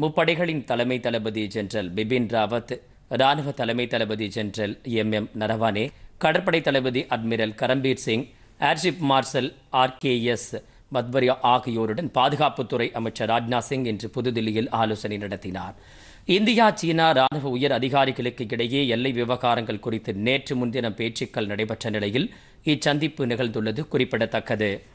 முப்படைகளின் தலைமை தளபதி ஜெனரல் பிபின் ராவத், ராணுவ தலைமை தளபதி ஜெனரல் நரவானே, கடற்படை தளபதி admiral Karambir Singh, air chief marshal RKS மத்வரியா ஆகியோருடன் பாதுகாப்புத்துறை அமைச்சர் ராஜ்நாத் சிங் இன்று புதுதில்லியில் ஆலோசனை நடத்தினார். இந்தியா சீனா ராணுவ உயர் அதிகாரிகளுக்கு இடையே எல்லை விவகாரங்கள் குறித்து நேற்று முன்தினம் பேச்சுக்கள் நடைபெற்ற நிலையில் இச்சந்திப்பு நிகழ்ந்துள்ளது குறிப்பிடத்தக்கது.